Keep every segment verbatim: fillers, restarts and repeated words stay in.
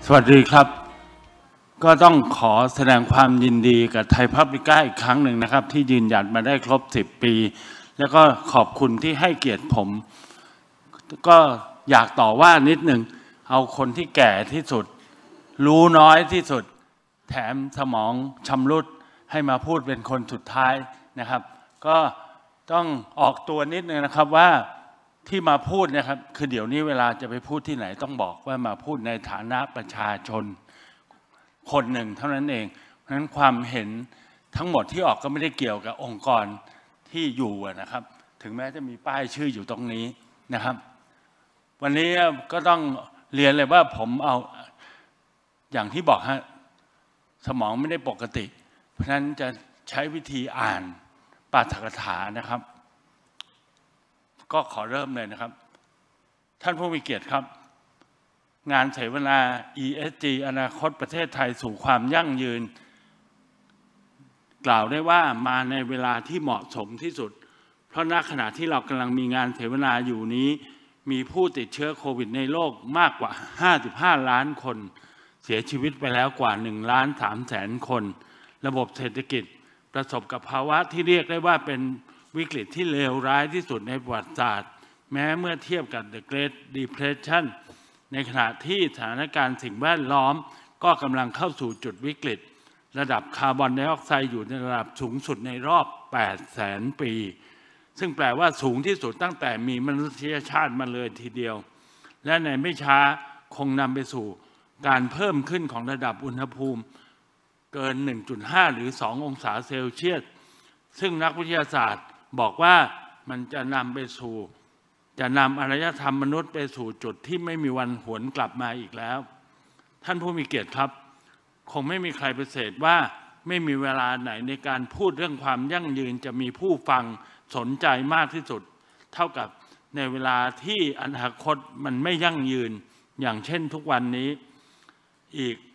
สวัสดีครับก็ต้องขอแสดงความยินดีกับไทยพับลิก้าอีกครั้งหนึ่งนะครับที่ยืนหยัดมาได้ครบสิบปีแล้วก็ขอบคุณที่ให้เกียรติผมก็อยากต่อว่านิดหนึ่งเอาคนที่แก่ที่สุดรู้น้อยที่สุดแถมสมองชำรุดให้มาพูดเป็นคนสุดท้ายนะครับก็ต้องออกตัวนิดนึงนะครับว่าที่มาพูดนะครับคือเดี๋ยวนี้เวลาจะไปพูดที่ไหนต้องบอกว่ามาพูดในฐานะประชาชนคนหนึ่งเท่านั้นเองเพราะฉะนั้นความเห็นทั้งหมดที่ออกก็ไม่ได้เกี่ยวกับองค์กรที่อยู่นะครับถึงแม้จะมีป้ายชื่ออยู่ตรงนี้นะครับวันนี้ก็ต้องเรียนเลยว่าผมเอาอย่างที่บอกฮะสมองไม่ได้ปกติเพราะฉะนั้นจะใช้วิธีอ่านปาฐกถานะครับก็ขอเริ่มเลยนะครับท่านผู้มีเกียรติครับงานเสวนา อี เอส จี อนาคตประเทศไทยสู่ความยั่งยืนกล่าวได้ว่ามาในเวลาที่เหมาะสมที่สุดเพราะณขณะที่เรากำลังมีงานเสวนาอยู่นี้มีผู้ติดเชื้อโควิดในโลกมากกว่าห้าสิบห้าล้านคนเสียชีวิตไปแล้วกว่าหนึ่งล้านสามแสนคนระบบเศรษฐกิจประสบกับภาวะที่เรียกได้ว่าเป็นวิกฤตที่เลวร้ายที่สุดในประวัติศาสตร์แม้เมื่อเทียบกับ The Great Depression ในขณะที่สถานการณ์สิ่งแวดล้อมก็กำลังเข้าสู่จุดวิกฤตระดับคาร์บอนไดออกไซด์อยู่ในระดับสูงสุดในรอบแปดแสนปีซึ่งแปลว่าสูงที่สุดตั้งแต่มีมนุษยชาติมาเลยทีเดียวและในไม่ช้าคงนำไปสู่การเพิ่มขึ้นของระดับอุณหภูมิเกิน หนึ่งจุดห้า หรือ สอง องศาเซลเซียสซึ่งนักวิทยาศาสตร์บอกว่ามันจะนำไปสู่จะนำอารยธรรมมนุษย์ไปสู่จุดที่ไม่มีวันหวนกลับมาอีกแล้วท่านผู้มีเกียรติครับคงไม่มีใครปฏิเสธว่าไม่มีเวลาไหนในการพูดเรื่องความยั่งยืนจะมีผู้ฟังสนใจมากที่สุดเท่ากับในเวลาที่อนาคตมันไม่ยั่งยืนอย่างเช่นทุกวันนี้อีก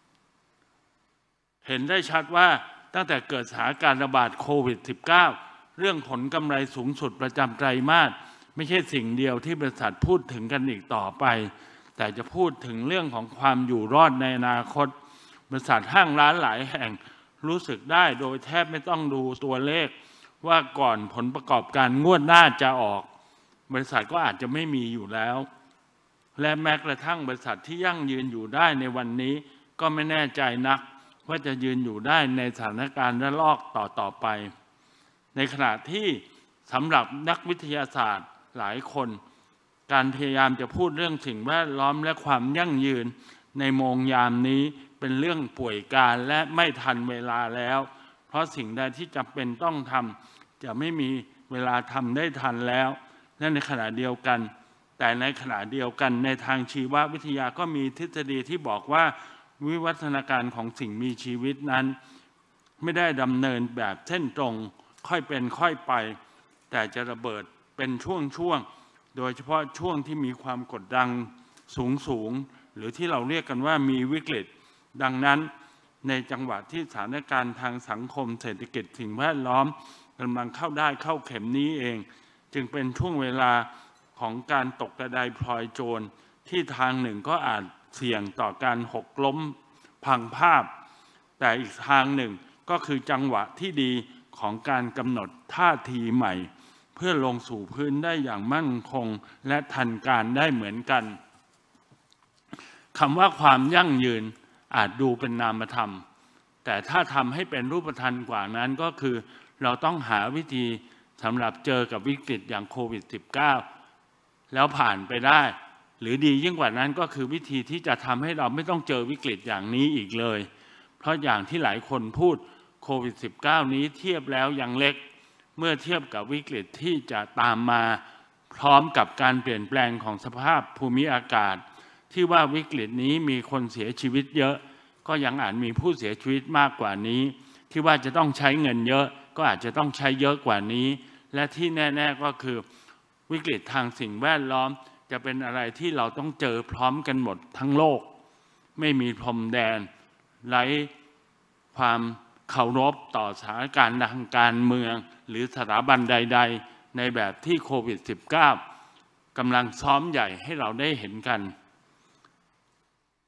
เห็นได้ชัดว่าตั้งแต่เกิดสถานการณ์ระบาดโควิด สิบเก้า เรื่องผลกำไรสูงสุดประจำไตรมาสไม่ใช่สิ่งเดียวที่บริษัทพูดถึงกันอีกต่อไปแต่จะพูดถึงเรื่องของความอยู่รอดในอนาคตบริษัทห้างร้านหลายแห่งรู้สึกได้โดยแทบไม่ต้องดูตัวเลขว่าก่อนผลประกอบการงวดหน้าจะออกบริษัทก็อาจจะไม่มีอยู่แล้วและแม้กระทั่งบริษัทที่ยั่งยืนอยู่ได้ในวันนี้ก็ไม่แน่ใจนักว่าจะยืนอยู่ได้ในสถานการณ์ระลอกต่อต่อไปในขณะที่สำหรับนักวิทยาศาสตร์หลายคนการพยายามจะพูดเรื่องสิ่งแวดล้อมและความยั่งยืนในโมงยามนี้เป็นเรื่องป่วยการและไม่ทันเวลาแล้วเพราะสิ่งใดที่จำเป็นต้องทำจะไม่มีเวลาทำได้ทันแล้วและในขณะเดียวกันแต่ในขณะเดียวกันในทางชีววิทยาก็มีทฤษฎีที่บอกว่าวิวัฒนาการของสิ่งมีชีวิตนั้นไม่ได้ดำเนินแบบเส้นตรงค่อยเป็นค่อยไปแต่จะระเบิดเป็นช่วงๆโดยเฉพาะช่วงที่มีความกดดันสูงๆหรือที่เราเรียกกันว่ามีวิกฤตดังนั้นในจังหวะที่สถานการณ์ทางสังคมเศรษฐกิจสิ่งแวดล้อมกำลังเข้าได้เข้าเข็มนี้เองจึงเป็นช่วงเวลาของการตกกระไดพลอยโจรที่ทางหนึ่งก็อาจเสี่ยงต่อการหกล้มพังภาพแต่อีกทางหนึ่งก็คือจังหวะที่ดีของการกำหนดท่าทีใหม่เพื่อลงสู่พื้นได้อย่างมั่นคงและทันการได้เหมือนกันคำว่าความยั่งยืนอาจดูเป็นนามธรรมแต่ถ้าทำให้เป็นรูปธรรมกว่านั้นก็คือเราต้องหาวิธีสำหรับเจอกับวิกฤตอย่างโควิด สิบเก้า แล้วผ่านไปได้หรือดียิ่งกว่านั้นก็คือวิธีที่จะทำให้เราไม่ต้องเจอวิกฤตอย่างนี้อีกเลยเพราะอย่างที่หลายคนพูดโควิด สิบเก้า นี้เทียบแล้วยังเล็กเมื่อเทียบกับวิกฤตที่จะตามมาพร้อมกับการเปลี่ยนแปลงของสภาพภูมิอากาศที่ว่าวิกฤตนี้มีคนเสียชีวิตเยอะก็ยังอาจมีผู้เสียชีวิตมากกว่านี้ที่ว่าจะต้องใช้เงินเยอะก็อาจจะต้องใช้เยอะกว่านี้และที่แน่ๆก็คือวิกฤตทางสิ่งแวดล้อมจะเป็นอะไรที่เราต้องเจอพร้อมกันหมดทั้งโลกไม่มีพรมแดนไร้ความเคารพต่อสถานการณ์ทางการเมืองหรือสถาบันใดๆในแบบที่โควิด สิบเก้า กำลังซ้อมใหญ่ให้เราได้เห็นกัน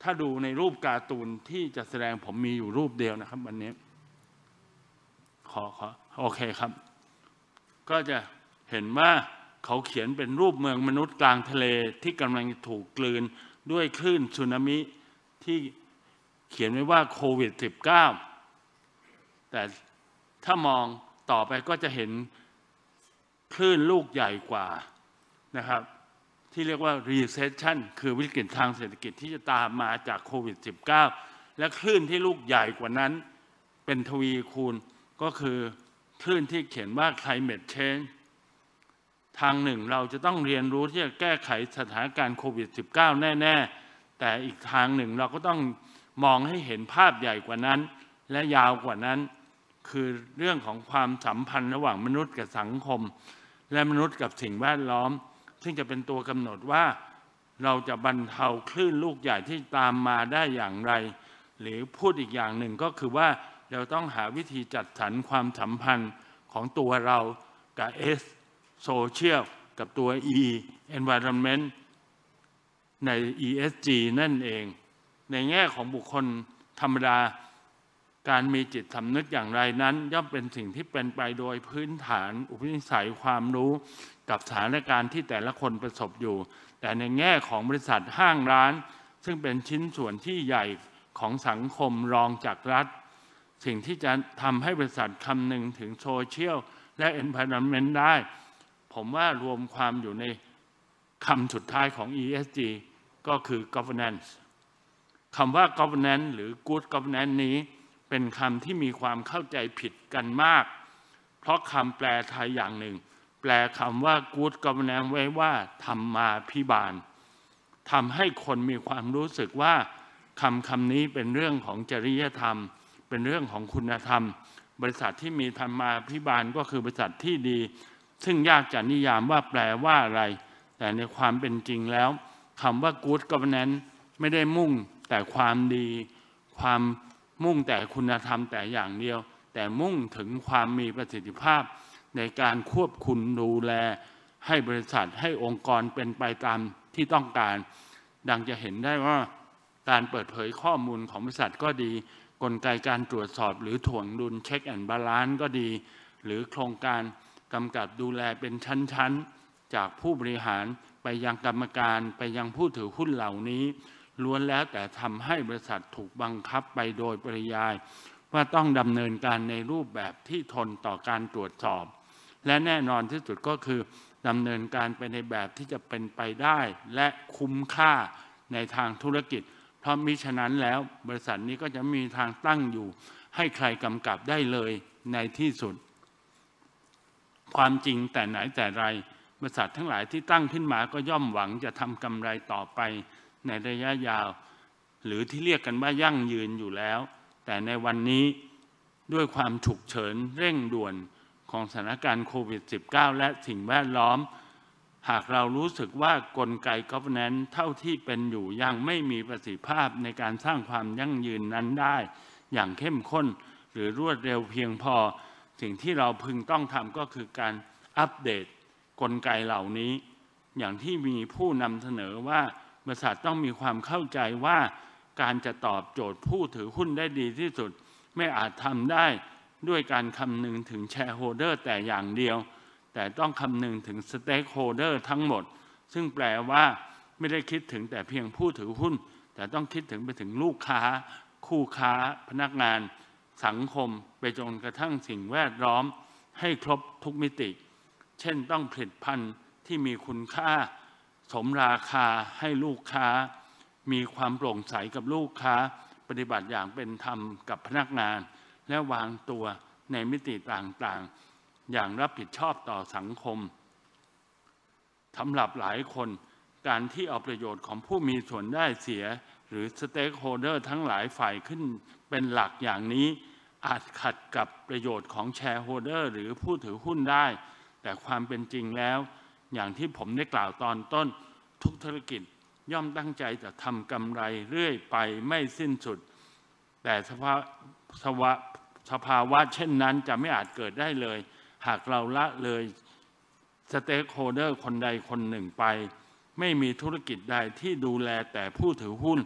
ถ้าดูในรูปการ์ตูนที่จะแสดงผมมีอยู่รูปเดียวนะครับวันนี้ขอขอโอเคครับก็จะเห็นว่าเขาเขียนเป็นรูปเมืองมนุษย์กลางทะเลที่กำลังถูกกลืนด้วยคลื่นสึนามิที่เขียนไว้ว่าโควิด สิบเก้า แต่ถ้ามองต่อไปก็จะเห็นคลื่นลูกใหญ่กว่านะครับที่เรียกว่า recession คือวิกฤตทางเศรษฐกิจที่จะตามมาจากโควิด สิบเก้า และคลื่นที่ลูกใหญ่กว่านั้นเป็นทวีคูณก็คือคลื่นที่เขียนว่า climate change ทางหนึ่งเราจะต้องเรียนรู้ที่จะแก้ไขสถานการณ์โควิด สิบเก้า แน่ๆแต่อีกทางหนึ่งเราก็ต้องมองให้เห็นภาพใหญ่กว่านั้นและยาวกว่านั้นคือเรื่องของความสัมพันธ์ระหว่างมนุษย์กับสังคมและมนุษย์กับสิ่งแวดล้อมซึ่งจะเป็นตัวกำหนดว่าเราจะบรรเทาคลื่นลูกใหญ่ที่ตามมาได้อย่างไรหรือพูดอีกอย่างหนึ่งก็คือว่าเราต้องหาวิธีจัดสรรความสัมพันธ์ของตัวเรากับ S Social กับตัว E Environment ใน อี เอส จี นั่นเองในแง่ของบุคคลธรรมดาการมีจิตสำนึกอย่างไรนั้นย่อมเป็นสิ่งที่เป็นไปโดยพื้นฐานอุปนิสัยความรู้กับสถานการณ์ที่แต่ละคนประสบอยู่แต่ในแง่ของบริษัทห้างร้านซึ่งเป็นชิ้นส่วนที่ใหญ่ของสังคมรองจากรัฐสิ่งที่จะทำให้บริษัทคำนึงถึงโซเชียลและ environment ได้ผมว่ารวมความอยู่ในคำสุดท้ายของ อี เอส จี ก็คือ governance คำว่า governance หรือ good governance นี้เป็นคำที่มีความเข้าใจผิดกันมากเพราะคำแปลไทยอย่างหนึ่งแปลคำว่า good governance ไว้ว่าธรรมาภิบาลทำให้คนมีความรู้สึกว่าคำคำนี้เป็นเรื่องของจริยธรรมเป็นเรื่องของคุณธรรมบริษัทที่มีธรรมาภิบาลก็คือบริษัทที่ดีซึ่งยากจะนิยามว่าแปลว่าอะไรแต่ในความเป็นจริงแล้วคำว่า good governance ไม่ได้มุ่งแต่ความดีความมุ่งแต่คุณธรรมแต่อย่างเดียวแต่มุ่งถึงความมีประสิทธิภาพในการควบคุมดูแลให้บริษัทให้องค์กรเป็นไปตามที่ต้องการดังจะเห็นได้ว่าการเปิดเผยข้อมูลของบริษัทก็ดีกลไกการตรวจสอบหรือถ่วงดุลเช็คแอนด์บาลานซ์ก็ดีหรือโครงการกำกับดูแลเป็นชั้นๆจากผู้บริหารไปยังกรรมการไปยังผู้ถือหุ้นเหล่านี้ล้วนแล้วแต่ทำให้บริษัทถูกบังคับไปโดยปริยายว่าต้องดำเนินการในรูปแบบที่ทนต่อการตรวจสอบและแน่นอนที่สุดก็คือดำเนินการไปในแบบที่จะเป็นไปได้และคุ้มค่าในทางธุรกิจเพราะมิฉะนั้นแล้วบริษัทนี้ก็จะมีทางตั้งอยู่ให้ใครกำกับได้เลยในที่สุดความจริงแต่ไหนแต่ไรบริษัททั้งหลายที่ตั้งขึ้นมาก็ย่อมหวังจะทำกำไรต่อไปในระยะยาวหรือที่เรียกกันว่ายั่งยืนอยู่แล้วแต่ในวันนี้ด้วยความฉุกเฉินเร่งด่วนของสถานการณ์โควิด สิบเก้า และสิ่งแวดล้อมหากเรารู้สึกว่ากลไก governance เท่าที่เป็นอยู่ยังไม่มีประสิทธิภาพในการสร้างความยั่งยืนนั้นได้อย่างเข้มข้นหรือรวดเร็วเพียงพอสิ่งที่เราพึงต้องทำก็คือการอัปเดตกลไกเหล่านี้อย่างที่มีผู้นำเสนอว่าบริษัทต้องมีความเข้าใจว่าการจะตอบโจทย์ผู้ถือหุ้นได้ดีที่สุดไม่อาจทำได้ด้วยการคำนึงถึงแชร์โฮลเดอร์แต่อย่างเดียวแต่ต้องคำนึงถึงสเต็กโฮลเดอร์ทั้งหมดซึ่งแปลว่าไม่ได้คิดถึงแต่เพียงผู้ถือหุ้นแต่ต้องคิดถึงไปถึงลูกค้าคู่ค้าพนักงานสังคมไปจนกระทั่งสิ่งแวดล้อมให้ครบทุกมิติเช่นต้องผลิตภัณฑ์ที่มีคุณค่าสมราคาให้ลูกค้ามีความโปร่งใสกับลูกค้าปฏิบัติอย่างเป็นธรรมกับพนักงานและวางตัวในมิติต่างๆอย่างรับผิดชอบต่อสังคมสำหรับหลายคนการที่เอาประโยชน์ของผู้มีส่วนได้เสียหรือสเต็กโฮลเดอร์ทั้งหลายฝ่ายขึ้นเป็นหลักอย่างนี้อาจขัดกับประโยชน์ของแชร์โฮลเดอร์หรือผู้ถือหุ้นได้แต่ความเป็นจริงแล้วอย่างที่ผมได้กล่าวตอนต้นทุกธุรกิจย่อมตั้งใจจะทำกำไรเรื่อยไปไม่สิ้นสุดแต่สภาสภาสภาวะเช่นนั้นจะไม่อาจเกิดได้เลยหากเราละเลยสเต็กโฮลเดอร์คนใดคนหนึ่งไปไม่มีธุรกิจใดที่ดูแลแต่ผู้ถือหุ้น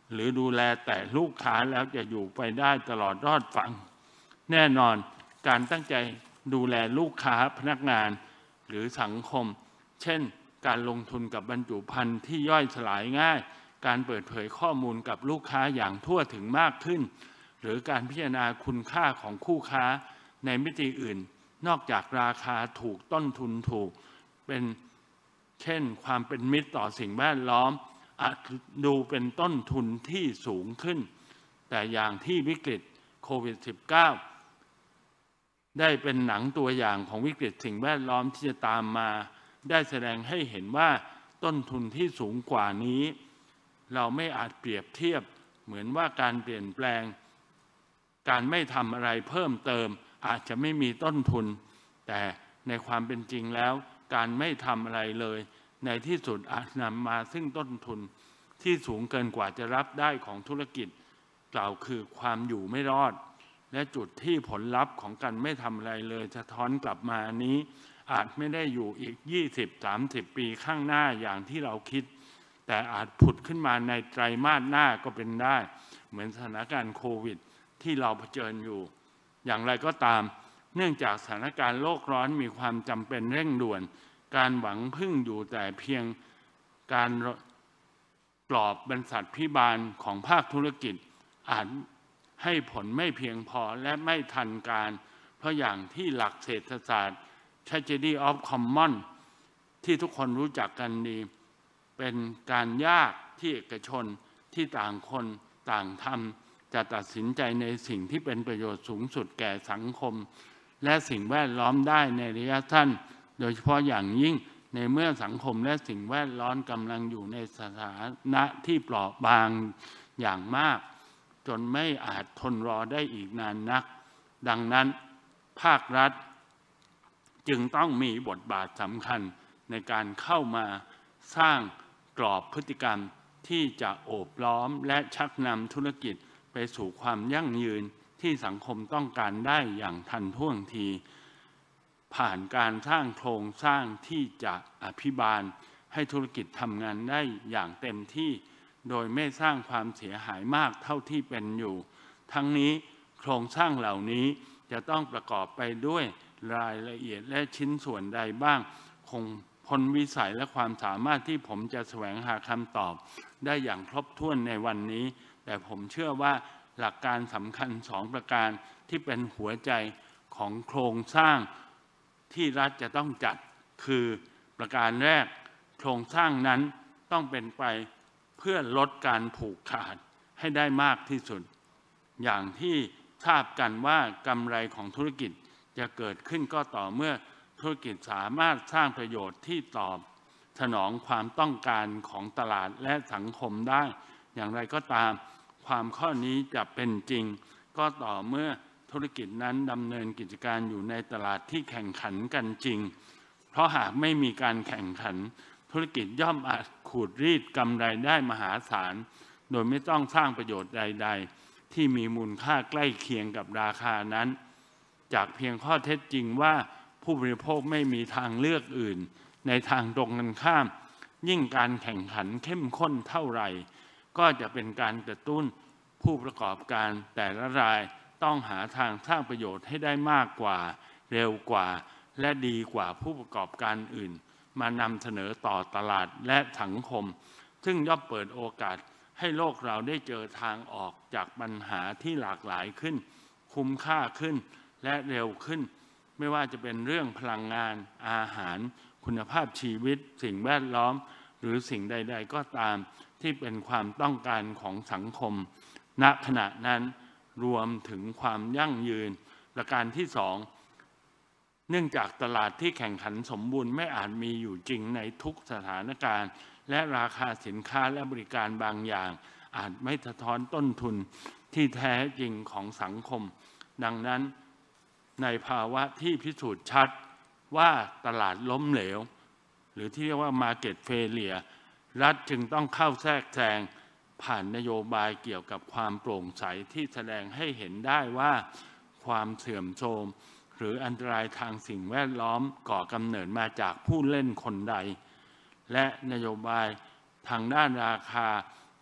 หรือดูแลแต่ลูกค้าแล้วจะอยู่ไปได้ตลอดรอดฝั่งแน่นอนการตั้งใจดูแลลูกค้าพนักงานหรือสังคมเช่นการลงทุนกับบรรจุภัณฑ์ที่ย่อยสลายง่ายการเปิดเผยข้อมูลกับลูกค้าอย่างทั่วถึงมากขึ้นหรือการพิจารณาคุณค่าของคู่ค้าในมิติอื่นนอกจากราคาถูกต้นทุนถูกเป็นเช่นความเป็นมิตรต่อสิ่งแวดล้อมอาจดูเป็นต้นทุนที่สูงขึ้นแต่อย่างที่วิกฤตโควิด สิบเก้า ได้เป็นหนังตัวอย่างของวิกฤตสิ่งแวดล้อมที่จะตามมาได้แสดงให้เห็นว่าต้นทุนที่สูงกว่านี้เราไม่อาจเปรียบเทียบเหมือนว่าการเปลี่ยนแปลงการไม่ทำอะไรเพิ่มเติมอาจจะไม่มีต้นทุนแต่ในความเป็นจริงแล้วการไม่ทำอะไรเลยในที่สุดอาจนำมาซึ่งต้นทุนที่สูงเกินกว่าจะรับได้ของธุรกิจกล่าวคือความอยู่ไม่รอดและจุดที่ผลลัพธ์ของการไม่ทำอะไรเลยสะท้อนกลับมานี้อาจไม่ได้อยู่อีก ยี่สิบถึงสามสิบ ปีข้างหน้าอย่างที่เราคิดแต่อาจผุดขึ้นมาในไตรมาสหน้าก็เป็นได้เหมือนสถานการณ์โควิดที่เราเผชิญอยู่อย่างไรก็ตามเนื่องจากสถานการณ์โลกร้อนมีความจำเป็นเร่งด่วนการหวังพึ่งอยู่แต่เพียงการปลอบบรรษัทพิบาลของภาคธุรกิจอาจให้ผลไม่เพียงพอและไม่ทันการเพราะอย่างที่หลักเศรษฐศาสตร์ Tragedy of Commons ที่ทุกคนรู้จักกันดีเป็นการยากที่เอกชนที่ต่างคนต่างทำจะตัดสินใจในสิ่งที่เป็นประโยชน์สูงสุดแก่สังคมและสิ่งแวดล้อมได้ในระยะสั้นโดยเฉพาะอย่างยิ่งในเมื่อสังคมและสิ่งแวดล้อมกำลังอยู่ในสถานะที่เปราะบางอย่างมากจนไม่อาจทนรอได้อีกนานนักดังนั้นภาครัฐจึงต้องมีบทบาทสำคัญในการเข้ามาสร้างกรอบพฤติกรรมที่จะโอบล้อมและชักนำธุรกิจไปสู่ความยั่งยืนที่สังคมต้องการได้อย่างทันท่วงทีผ่านการสร้างโครงสร้างที่จะอภิบาลให้ธุรกิจทำงานได้อย่างเต็มที่โดยไม่สร้างความเสียหายมากเท่าที่เป็นอยู่ทั้งนี้โครงสร้างเหล่านี้จะต้องประกอบไปด้วยรายละเอียดและชิ้นส่วนใดบ้างคงพ้นวิสัยและความสามารถที่ผมจะแสวงหาคำตอบได้อย่างครบถ้วนในวันนี้แต่ผมเชื่อว่าหลักการสำคัญสองประการที่เป็นหัวใจของโครงสร้างที่รัฐจะต้องจัดคือประการแรกโครงสร้างนั้นต้องเป็นไปเพื่อลดการผูกขาดให้ได้มากที่สุดอย่างที่ทราบกันว่ากำไรของธุรกิจจะเกิดขึ้นก็ต่อเมื่อธุรกิจสามารถสร้างประโยชน์ที่ตอบสนองความต้องการของตลาดและสังคมได้อย่างไรก็ตามความข้อนี้จะเป็นจริงก็ต่อเมื่อธุรกิจนั้นดำเนินกิจการอยู่ในตลาดที่แข่งขันกันจริงเพราะหากไม่มีการแข่งขันธุรกิจย่อมอาจขูดรีดกำไรได้มหาศาลโดยไม่ต้องสร้างประโยชน์ใดๆที่มีมูลค่าใกล้เคียงกับราคานั้นจากเพียงข้อเท็จจริงว่าผู้บริโภคไม่มีทางเลือกอื่นในทางตรงกันข้ามยิ่งการแข่งขันเข้มข้นเท่าไหร่ก็จะเป็นการกระตุ้นผู้ประกอบการแต่ละรายต้องหาทางสร้างประโยชน์ให้ได้มากกว่าเร็วกว่าและดีกว่าผู้ประกอบการอื่นมานำเสนอต่อตลาดและสังคมซึ่งย่อมเปิดโอกาสให้โลกเราได้เจอทางออกจากปัญหาที่หลากหลายขึ้นคุ้มค่าขึ้นและเร็วขึ้นไม่ว่าจะเป็นเรื่องพลังงานอาหารคุณภาพชีวิตสิ่งแวดล้อมหรือสิ่งใดๆก็ตามที่เป็นความต้องการของสังคมณขณะนั้นรวมถึงความยั่งยืนประการที่สองเนื่องจากตลาดที่แข่งขันสมบูรณ์ไม่อาจมีอยู่จริงในทุกสถานการณ์และราคาสินค้าและบริการบางอย่างอาจไม่สะท้อนต้นทุนที่แท้จริงของสังคมดังนั้นในภาวะที่พิสูจน์ชัดว่าตลาดล้มเหลวหรือที่เรียกว่า Market Failure รัฐจึงต้องเข้าแทรกแซงผ่านนโยบายเกี่ยวกับความโปร่งใสที่แสดงให้เห็นได้ว่าความเสื่อมโทรมหรืออันตรายทางสิ่งแวดล้อมก่อกำเนิดมาจากผู้เล่นคนใดและนโยบายทางด้านราคา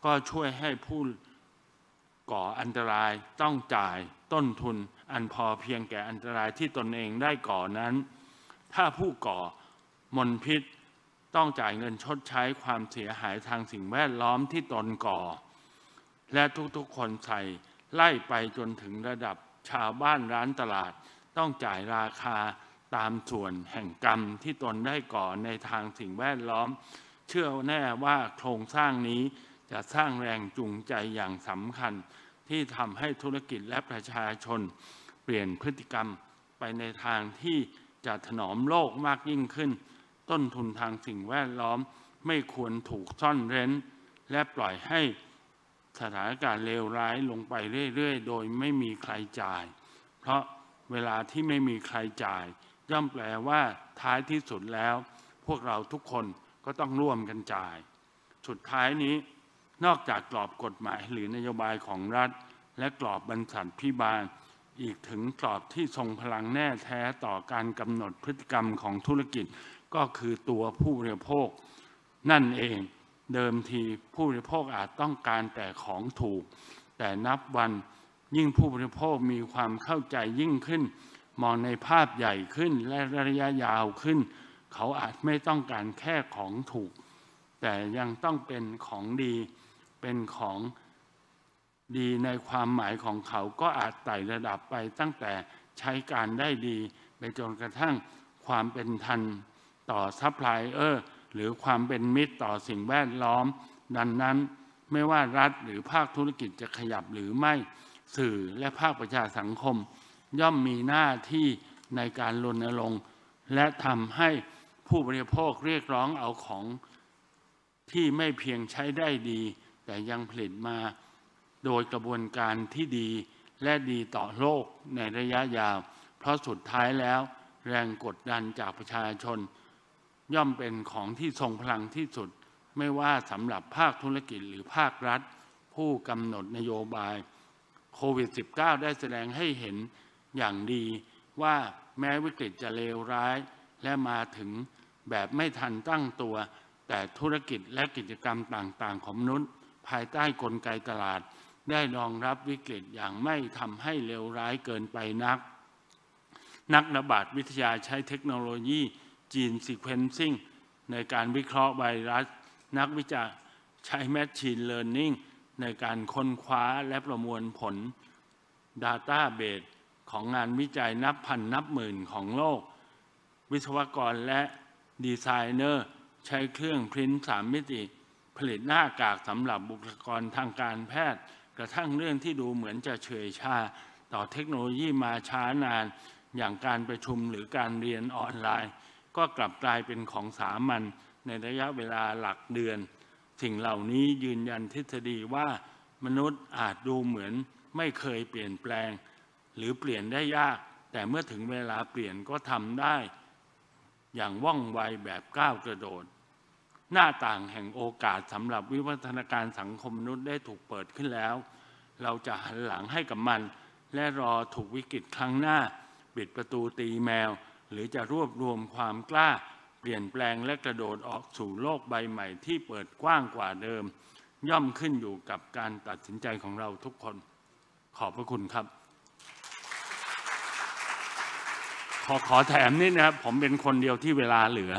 ก็ช่วยให้ผู้ก่ออันตรายต้องจ่ายต้นทุนอันพอเพียงแก่อันตรายที่ตนเองได้ก่อนั้น ถ้าผู้ก่อมลพิษต้องจ่ายเงินชดใช้ความเสียหายทางสิ่งแวดล้อมที่ตนก่อและทุกๆคนใส่ไล่ไปจนถึงระดับชาวบ้านร้านตลาดต้องจ่ายราคาตามส่วนแห่งกรรมที่ตนได้ก่อในทางสิ่งแวดล้อมเชื่อแน่ว่าโครงสร้างนี้จะสร้างแรงจูงใจอย่างสำคัญที่ทำให้ธุรกิจและประชาชนเปลี่ยนพฤติกรรมไปในทางที่จะถนอมโลกมากยิ่งขึ้นต้นทุนทางสิ่งแวดล้อมไม่ควรถูกซ่อนเร้นและปล่อยให้สถานการณ์เลวร้ายลงไปเรื่อยๆโดยไม่มีใครจ่ายเพราะเวลาที่ไม่มีใครจ่ายย่อมแปลว่าท้ายที่สุดแล้วพวกเราทุกคนก็ต้องร่วมกันจ่ายสุดท้ายนี้นอกจากกรอบกฎหมายหรือนโยบายของรัฐและกรอบบรรษัทพิบาลอีกถึงกรอบที่ทรงพลังแน่แท้ต่อการกำหนดพฤติกรรมของธุรกิจก็คือตัวผู้บริโภคนั่นเองเดิมทีผู้บริโภคอาจต้องการแต่ของถูกแต่นับวันยิ่งผู้บริโภคมีความเข้าใจยิ่งขึ้นมองในภาพใหญ่ขึ้นและระยะยาวขึ้นเขาอาจไม่ต้องการแค่ของถูกแต่ยังต้องเป็นของดีเป็นของดีในความหมายของเขาก็อาจไต่ระดับไปตั้งแต่ใช้การได้ดีไปจนกระทั่งความเป็นทันต่อซัพพลายเออร์หรือความเป็นมิตรต่อสิ่งแวดล้อมดังนั้นไม่ว่ารัฐหรือภาคธุรกิจจะขยับหรือไม่สื่อและภาคประชาสังคมย่อมมีหน้าที่ในการรณรงค์และทำให้ผู้บริโภคเรียกร้องเอาของที่ไม่เพียงใช้ได้ดีแต่ยังผลิตมาโดยกระบวนการที่ดีและดีต่อโลกในระยะยาวเพราะสุดท้ายแล้วแรงกดดันจากประชาชนย่อมเป็นของที่ทรงพลังที่สุดไม่ว่าสำหรับภาคธุรกิจหรือภาครัฐผู้กำหนดนโยบายโควิด สิบเก้า ได้แสดงให้เห็นอย่างดีว่าแม้วิกฤตจะเลวร้ายและมาถึงแบบไม่ทันตั้งตัวแต่ธุรกิจและกิจกรรมต่างๆของมนุษย์ภายใต้กลไกตลาดได้รองรับวิกฤตอย่างไม่ทำให้เลวร้ายเกินไปนักนักระบาดวิทยาใช้เทคโนโลยีจีนซีเควนซิ่งในการวิเคราะห์ไวรัสนักวิจัยใช้แมชชีนเลิร์นนิ่งในการค้นคว้าและประมวลผล Database ของงานวิจัยนับพันนับหมื่นของโลกวิศวกรและดีไซเนอร์ใช้เครื่องพิมพ์สามมิติผลิตหน้ากากสำหรับบุคลากรทางการแพทย์กระทั่งเรื่องที่ดูเหมือนจะเฉยชาต่อเทคโนโลยีมาช้านานอย่างการประชุมหรือการเรียนออนไลน์ก็กลับกลายเป็นของสามัญในระยะเวลาหลักเดือนสิ่งเหล่านี้ยืนยันทฤษฎีว่ามนุษย์อาจดูเหมือนไม่เคยเปลี่ยนแปลงหรือเปลี่ยนได้ยากแต่เมื่อถึงเวลาเปลี่ยนก็ทำได้อย่างว่องไวแบบก้าวกระโดดหน้าต่างแห่งโอกาสสำหรับวิวัฒนาการสังคมมนุษย์ได้ถูกเปิดขึ้นแล้วเราจะหันหลังให้กับมันและรอถูกวิกฤตครั้งหน้าปิดประตูตีแมวหรือจะรวบรวมความกล้าเปลี่ยนแปลงและกระโดดออกสู่โลกใบใหม่ที่เปิดกว้างกว่าเดิมย่อมขึ้นอยู่กับการตัดสินใจของเราทุกคนขอบพระคุณครับขอขอแถมนิดนะครับผมเป็นคนเดียวที่เวลาเหลือ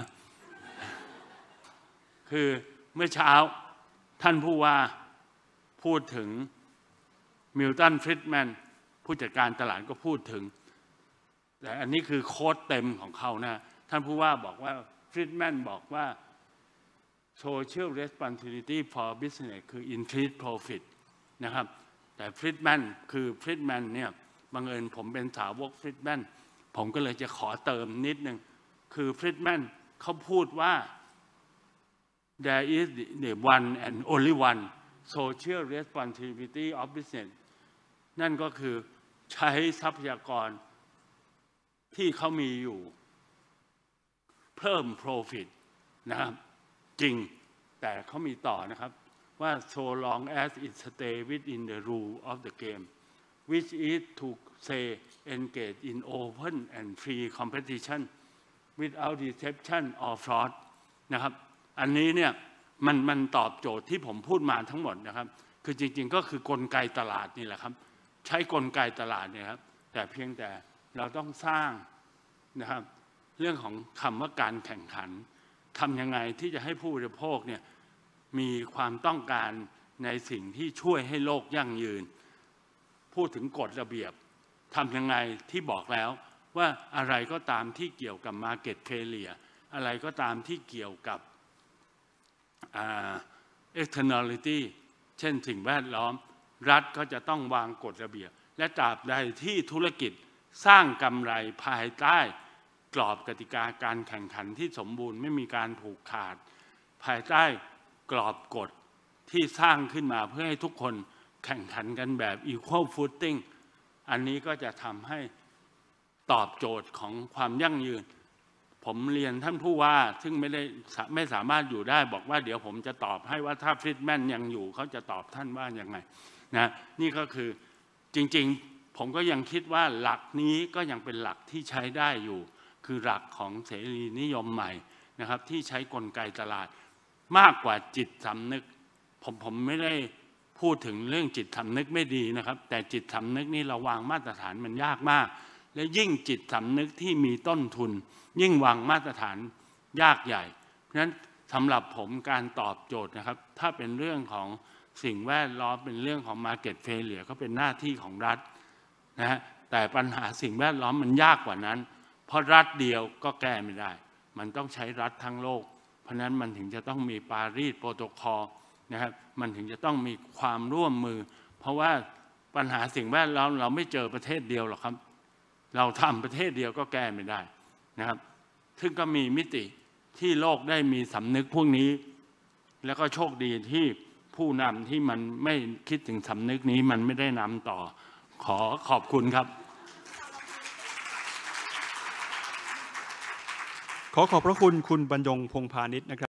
คือเมื่อเช้าท่านผู้ว่าพูดถึงมิลตันฟริดแมนผู้จัดการตลาดก็พูดถึงแต่อันนี้คือโค้ดเต็มของเขานะท่านผู้ว่าบอกว่าฟริดแมนบอกว่า social responsibility for business คือ increase profit นะครับแต่ฟริดแมนคือฟริดแมนเนี่ยบังเอิญผมเป็นสาวกฟริดแมนผมก็เลยจะขอเติมนิดนึงคือฟริดแมนเขาพูดว่า there is the one and only one social responsibility of business นั่นก็คือใช้ทรัพยากรที่เขามีอยู่เพิ่ม profit นะครับจริงแต่เขามีต่อนะครับว่า so long as it stay within the rule of the game which is to say engage in open and free competition without deception or fraud นะครับอันนี้เนี่ยมันมันตอบโจทย์ที่ผมพูดมาทั้งหมดนะครับคือจริงๆก็คือกลไกตลาดนี่แหละครับใช้กลไกตลาดเนี่ยครับแต่เพียงแต่เราต้องสร้างนะครับเรื่องของคำว่าการแข่งขันทำยังไงที่จะให้ผู้บริโภคเนี่ยมีความต้องการในสิ่งที่ช่วยให้โลกยั่งยืนพูดถึงกฎระเบียบทำยังไงที่บอกแล้วว่าอะไรก็ตามที่เกี่ยวกับ Market Failure อะไรก็ตามที่เกี่ยวกับ externality เช่นสิ่งแวดล้อมรัฐก็จะต้องวางกฎระเบียบและตราบใดที่ธุรกิจสร้างกำไรภายใต้กรอบกติกาการแข่งขันที่สมบูรณ์ไม่มีการผูกขาดภายใต้กรอบกฎที่สร้างขึ้นมาเพื่อให้ทุกคนแข่งขันกันแบบ equal footing อันนี้ก็จะทำให้ตอบโจทย์ของความยั่งยืนผมเรียนท่านผู้ว่าซึ่งไม่ได้ไม่สามารถอยู่ได้บอกว่าเดี๋ยวผมจะตอบให้ว่าถ้าฟริดแมนยังอยู่เขาจะตอบท่านว่ายังไงนะนี่ก็คือจริงๆผมก็ยังคิดว่าหลักนี้ก็ยังเป็นหลักที่ใช้ได้อยู่คือหลักของเสรีนิยมใหม่นะครับที่ใช้กลไกตลาดมากกว่าจิตสำนึกผมผมไม่ได้พูดถึงเรื่องจิตสำนึกไม่ดีนะครับแต่จิตสำนึกนี่เราวางมาตรฐานมันยากมากและยิ่งจิตสำนึกที่มีต้นทุนยิ่งวางมาตรฐานยากใหญ่เพราะฉะนั้นสำหรับผมการตอบโจทย์นะครับถ้าเป็นเรื่องของสิ่งแวดล้อมเป็นเรื่องของ Market Failure ก็เป็นหน้าที่ของรัฐนะฮะแต่ปัญหาสิ่งแวดล้อมมันยากกว่านั้นเพราะรัฐเดียวก็แก้ไม่ได้มันต้องใช้รัฐทั้งโลกเพราะนั้นมันถึงจะต้องมีปารีสโปรโตคอลนะครับมันถึงจะต้องมีความร่วมมือเพราะว่าปัญหาสิ่งแวดล้อมเราไม่เจอประเทศเดียวหรอกครับเราทำประเทศเดียวก็แก้ไม่ได้นะครับซึ่งก็มีมิติที่โลกได้มีสำนึกพวกนี้แล้วก็โชคดีที่ผู้นำที่มันไม่คิดถึงสำนึกนี้มันไม่ได้นำต่อขอขอบคุณครับขอขอบพระคุณคุณบรรยงพงษ์พาณิชย์นะครับ